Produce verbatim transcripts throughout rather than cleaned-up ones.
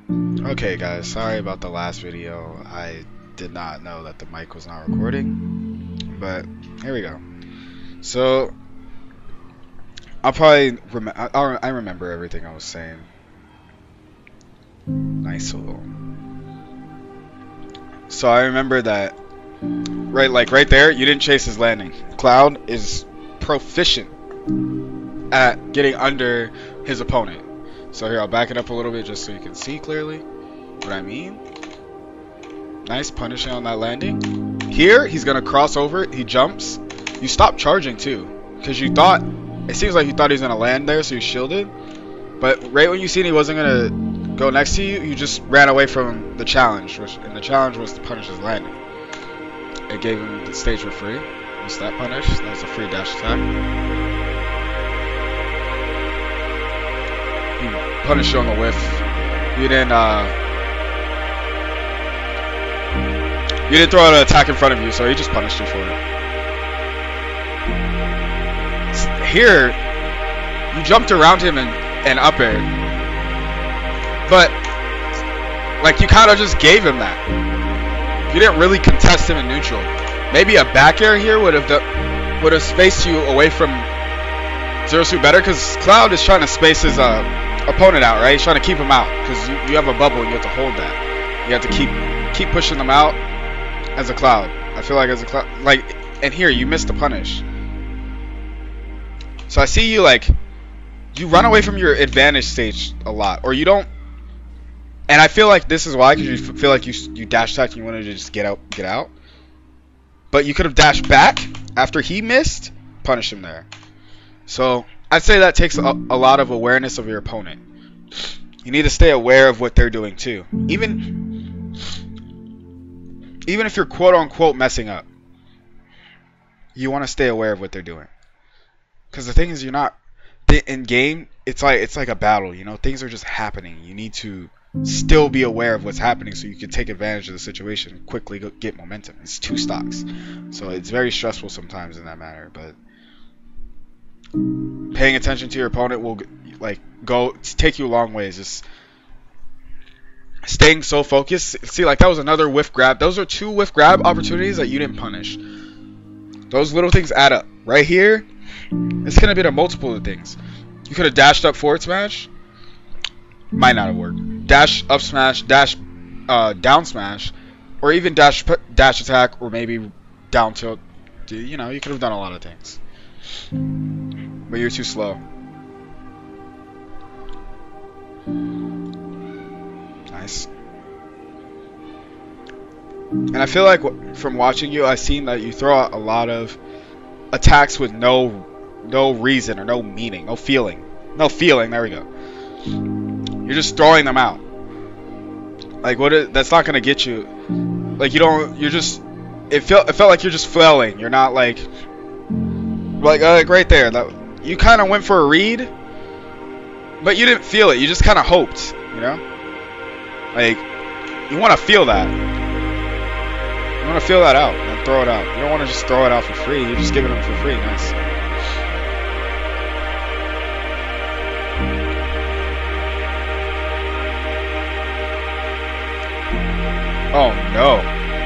Okay guys, sorry about the last video. I did not know that the mic was not recording, but here we go. So I'll probably rem I, I remember everything I was saying. Nice little. So I remember that right, like right there, you didn't chase his landing. Cloud is proficient at getting under his opponent. So here, I'll back it up a little bit just so you can see clearly what I mean. Nice punishing on that landing. Here, he's gonna cross over. He jumps. You stop charging too, because you thought, it seems like you thought he was gonna land there, so you shielded. But right when you seen he wasn't gonna go next to you, you just ran away from the challenge, which, and the challenge was to punish his landing. It gave him the stage for free. Missed that punish. That was a free dash attack. He punished you on the whiff. You didn't. Uh, You didn't throw out an attack in front of you, so he just punished you for it. Here, you jumped around him and, and up air. But, like, you kind of just gave him that. You didn't really contest him in neutral. Maybe a back air here would have would have spaced you away from Zero Suit better, because Cloud is trying to space his uh, opponent out, right? He's trying to keep him out, because you, you have a bubble and you have to hold that. You have to keep keep pushing them out. As a Cloud, I feel like as a Cloud, like, and here you missed the punish. So I see you like, you run away from your advantage stage a lot, or you don't. And I feel like this is why, because you feel like you you dash attack and you wanted to just get out, get out. But you could have dashed back after he missed, punish him there. So I'd say that takes a, a lot of awareness of your opponent. You need to stay aware of what they're doing too, even. Even if you're quote-unquote messing up, you want to stay aware of what they're doing. Because the thing is, you're not in game. It's like it's like a battle. You know, things are just happening. You need to still be aware of what's happening so you can take advantage of the situation and quickly go get momentum. It's two stocks, so it's very stressful sometimes in that matter. But paying attention to your opponent will like go take you a long ways. Just staying so focused. See, like that was another whiff grab. Those are two whiff grab opportunities that you didn't punish. Those little things add up. Right here, it's gonna be a multiple of things. You could have dashed up forward smash. Might not have worked. Dash up smash, dash uh, down smash, or even dash dash attack, or maybe down tilt. You know, you could have done a lot of things. But you're too slow. Nice. And I feel like from watching you, I've seen that you throw out a lot of attacks with no no reason or no meaning, no feeling. No feeling, there we go. You're just throwing them out. Like what is, that's not gonna get you. Like you don't you're just it felt it felt like you're just flailing. You're not like like, uh, like right there. That you kinda went for a read, but you didn't feel it, you just kinda hoped, you know? Like, you want to feel that. You want to feel that out and throw it out. You don't want to just throw it out for free. You're just giving them for free. Nice. Oh no.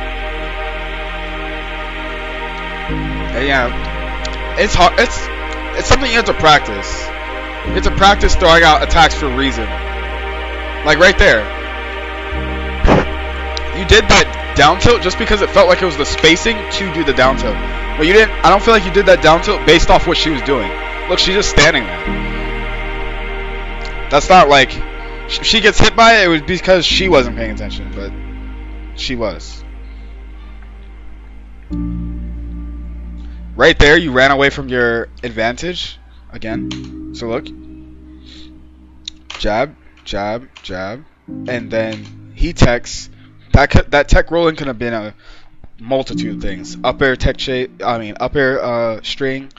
Yeah, it's hard. It's it's something you have to practice. You have to practice throwing out attacks for a reason. Like right there. You did that down tilt just because it felt like it was the spacing to do the down tilt. But you didn't, I don't feel like you did that down tilt based off what she was doing. Look, she's just standing there. That's not like, if she gets hit by it, it was because she wasn't paying attention, but she was. Right there, you ran away from your advantage again. So look. Jab, jab, jab. And then he techs. That could, that tech rolling could have been a multitude of things. Up air tech shape, I mean up air uh, string,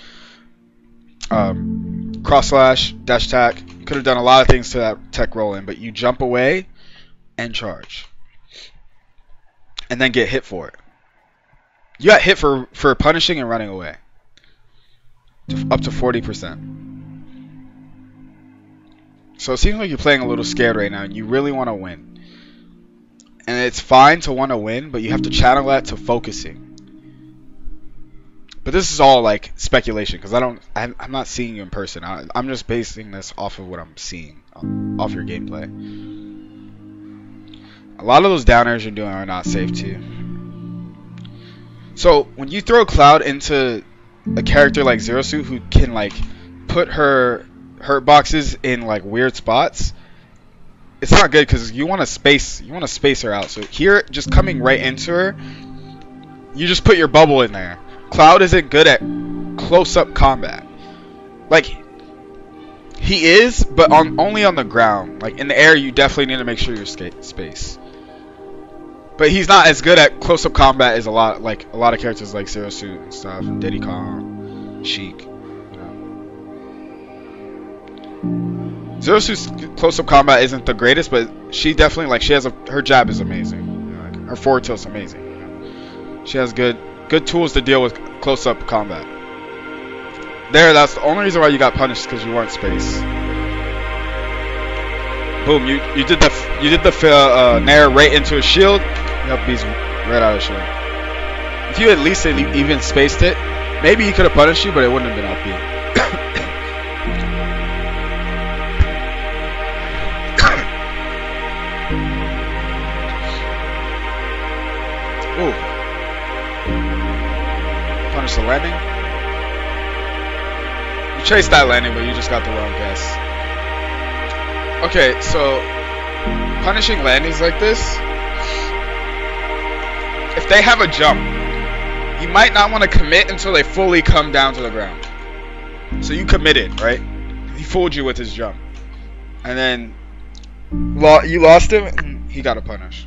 um, cross slash, dash attack. You could have done a lot of things to that tech rolling, but you jump away and charge, and then get hit for it. You got hit for for punishing and running away. To, up to forty percent. So it seems like you're playing a little scared right now, and you really want to win. And it's fine to want to win, but you have to channel that to focusing. But this is all like speculation because I don't, I'm, I'm not seeing you in person. I, I'm just basing this off of what I'm seeing, off your gameplay. A lot of those down airs you're doing are not safe too. So when you throw Cloud into a character like Zero Suit who can like put her hurt boxes in like weird spots, it's not good because you want to space, you want to space her out. So here, just coming right into her, you just put your bubble in there. Cloud isn't good at close-up combat. Like, he is, but on only on the ground. Like, in the air, you definitely need to make sure you're space. But he's not as good at close-up combat as a lot, like a lot of characters like Zero Suit and stuff, and Diddy Kong, Sheik. You know. Zero Suit's close-up combat isn't the greatest, but she definitely, like, she has a, her jab is amazing. You know, like, her forward tilt's amazing. You know. She has good. Good tools to deal with close-up combat. There, that's the only reason why you got punished because you weren't space. Boom! You you did the you did the uh, nair right into a shield. Yep, he's right out of shield. If you at least even spaced it, maybe he could have punished you, but it wouldn't have been up B. Ooh. Punish the landing. You chased that landing, but you just got the wrong guess. Okay, so punishing landings like this, if they have a jump, you might not want to commit until they fully come down to the ground. So you committed, right? He fooled you with his jump. And then lo you lost him, and he got a punish.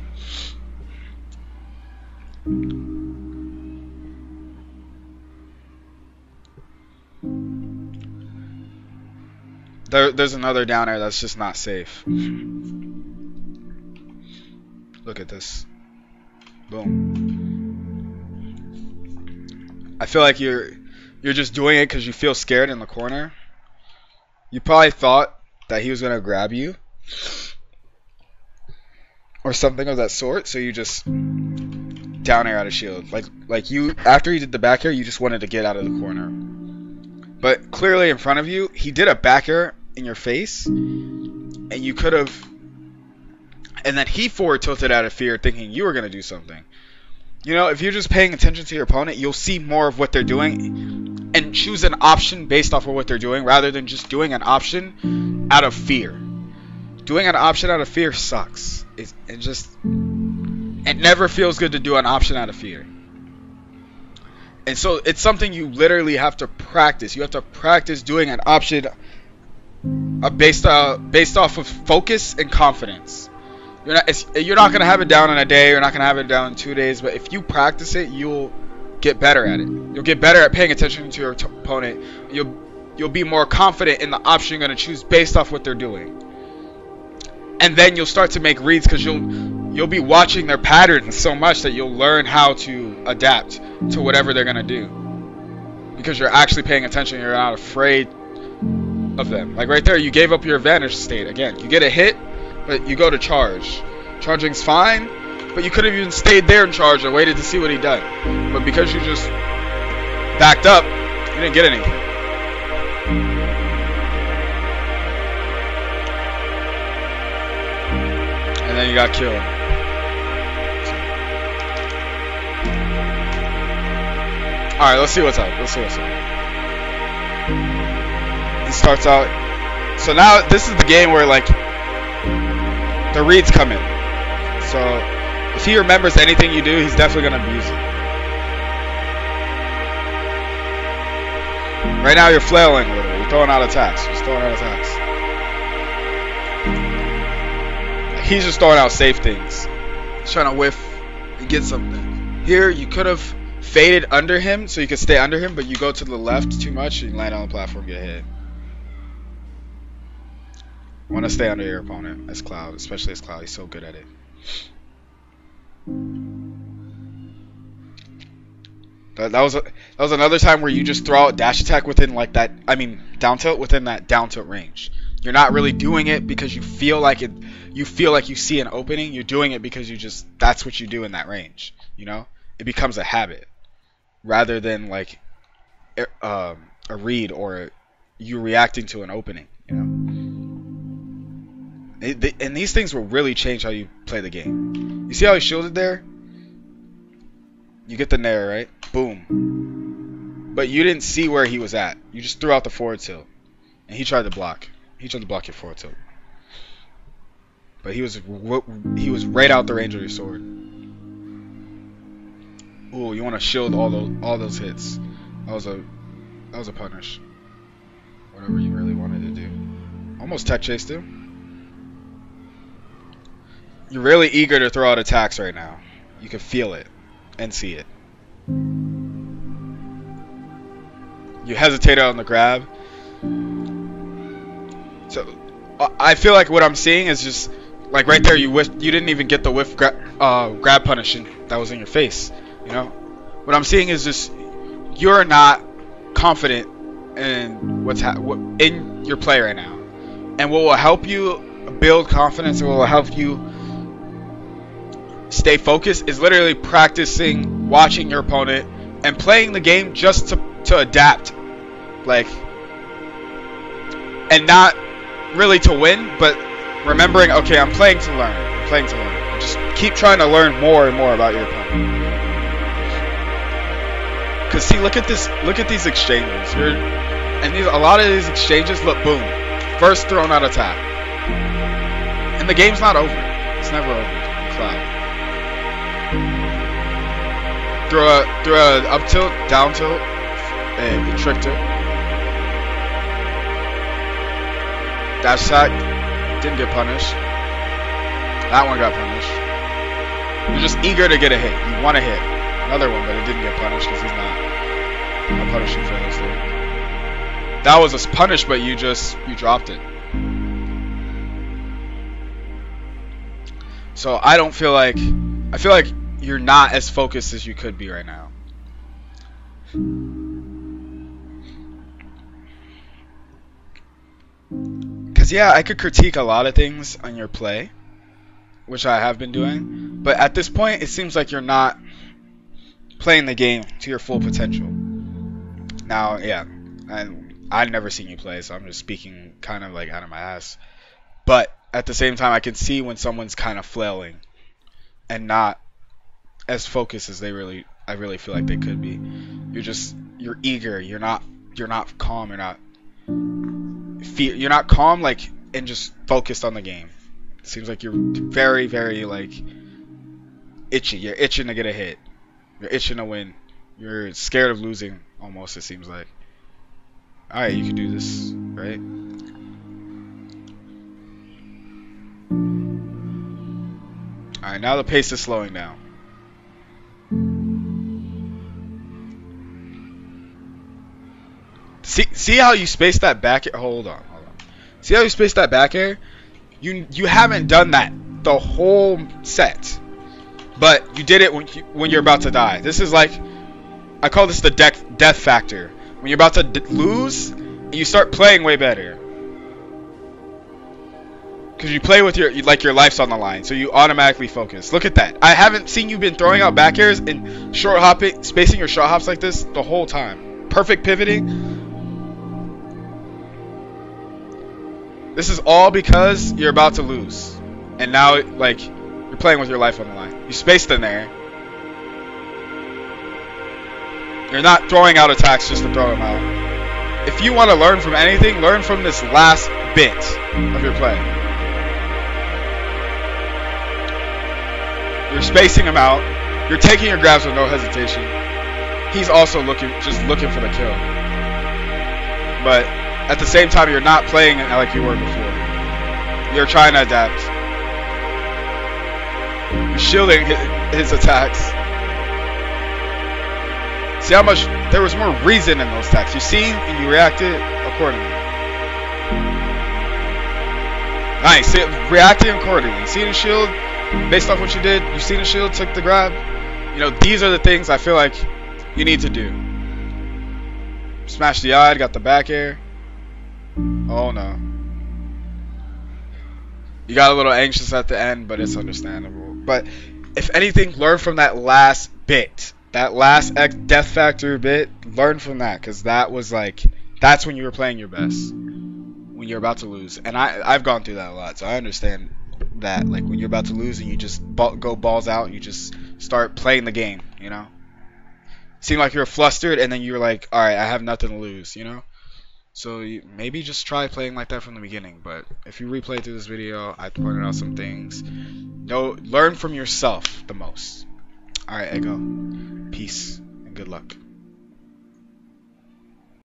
There, there's another down air that's just not safe. Look at this. Boom. I feel like you're you're just doing it because you feel scared in the corner. You probably thought that he was gonna grab you or something of that sort, so you just down air out of shield. Like like you after you did the back air, you just wanted to get out of the corner. But clearly in front of you, he did a back air in your face, and you could have, and then he forward tilted out of fear, thinking you were gonna do something. You know, if you're just paying attention to your opponent, you'll see more of what they're doing, and choose an option based off of what they're doing, rather than just doing an option out of fear. Doing an option out of fear sucks. It, it just, it never feels good to do an option out of fear. And so it's something you literally have to practice. You have to practice doing an option uh, based uh, based off of focus and confidence. You're not it's, you're not gonna have it down in a day. You're not gonna have it down in two days. But if you practice it, you'll get better at it. You'll get better at paying attention to your opponent. You'll you'll be more confident in the option you're gonna choose based off what they're doing. And then you'll start to make reads because you'll you'll be watching their patterns so much that you'll learn how to adapt to whatever they're gonna do, because you're actually paying attention. You're not afraid of them. Like right there, you gave up your advantage state again. You get a hit, but you go to charge. Charging's fine, but you could have even stayed there and charged and waited to see what he done. But because you just backed up, you didn't get anything. And then you got killed. Alright, let's see what's up. Let's see what's up. He starts out. So now this is the game where like the reads come in. So if he remembers anything you do, he's definitely gonna abuse it. Right now you're flailing a little. You're throwing out attacks. You're throwing out attacks. He's just throwing out safe things. He's trying to whiff and get something. Here you could have faded under him so you could stay under him, but you go to the left too much and you land on the platform, get hit. Want to stay under your opponent as Cloud, especially as Cloud. He's so good at it. That, that was a, that was another time where you just throw out dash attack within like that. I mean down tilt within that down tilt range. You're not really doing it because you feel like it. You feel like you see an opening. You're doing it because you just that's what you do in that range. You know, it becomes a habit rather than like uh, a read or you reacting to an opening. You know, it, they, and these things will really change how you play the game. You see how he shielded there? You get the nair, right? Boom. But you didn't see where he was at. You just threw out the forward tilt, and he tried to block. He tried to block your forward tilt. But he was he was right out the range of your sword. Ooh, you want to shield all those all those hits. That was a that was a punish. Whatever you really wanted to do. Almost tech chased him. You're really eager to throw out attacks right now. You can feel it and see it. You hesitated on the grab. So I feel like what I'm seeing is just like right there. You whiff, you didn't even get the whiff gra uh, grab punishing that was in your face. You know, what I'm seeing is just you're not confident in what's ha what, in your play right now. And what will help you build confidence and what will help you stay focused is literally practicing watching your opponent and playing the game just to to adapt, like, and not really to win, but remembering, okay, I'm playing to learn. I'm playing to learn. Just keep trying to learn more and more about your opponent. Cause see, look at this. Look at these exchanges. You're, and these a lot of these exchanges. Look, boom, first thrown out attack, and the game's not over. It's never over. Cloud. Throw a throw a up tilt, down tilt, and you tricked her. Dash attack didn't get punished. That one got punished. You're just eager to get a hit. You want to hit another one, but it didn't get punished because he's not, not punishing famously. That was a punish, but you just you dropped it. So I don't feel like I feel like you're not as focused as you could be right now. Because, yeah, I could critique a lot of things on your play, which I have been doing. But at this point, it seems like you're not playing the game to your full potential. Now, yeah, and I've never seen you play, so I'm just speaking kind of like out of my ass. But at the same time, I can see when someone's kind of flailing and not as focused as they really, I really feel like they could be. You're just, you're eager. You're not, you're not calm. You're not, feel, you're not calm, like, and just focused on the game. It seems like you're very, very, like, itchy. You're itching to get a hit. You're itching to win. You're scared of losing, almost, it seems like. Alright, you can do this, right? Alright, now the pace is slowing down. See, see how you spaced that back air? Hold on, hold on. See how you spaced that back air? You you haven't done that the whole set, but you did it when you, when you're about to die. This is like, I call this the death death factor. When you're about to d lose, you start playing way better. Because you play with your, like your life's on the line, so you automatically focus. Look at that. I haven't seen you been throwing out back airs and short hopping, spacing your short hops like this the whole time. Perfect pivoting. This is all because you're about to lose. And now, like, you're playing with your life on the line. You spaced in there. You're not throwing out attacks just to throw them out. If you want to learn from anything, learn from this last bit of your play. You're spacing them out. You're taking your grabs with no hesitation. He's also looking, just looking for the kill. But at the same time, you're not playing it like you were before. You're trying to adapt. You're shielding his, his attacks. See how much there was more reason in those attacks. You see, and you reacted accordingly. Nice. See, reacting accordingly. See the shield, based off what you did. You see the shield, took the grab. You know, these are the things I feel like you need to do. Smash the eye, got the back air. Oh no. You got a little anxious at the end, but it's understandable. But if anything, learn from that last bit. That last X Death Factor bit, learn from that, because that was like, that's when you were playing your best. When you're about to lose. And I, I've gone through that a lot, so I understand that. Like, when you're about to lose and you just ball, go balls out, you just start playing the game, you know? Seem like you're flustered, and then you're like, alright, I have nothing to lose, you know? So you, maybe just try playing like that from the beginning. But if you replay through this video, I pointed out some things. No, learn from yourself the most. Alright, Ego. Peace and good luck.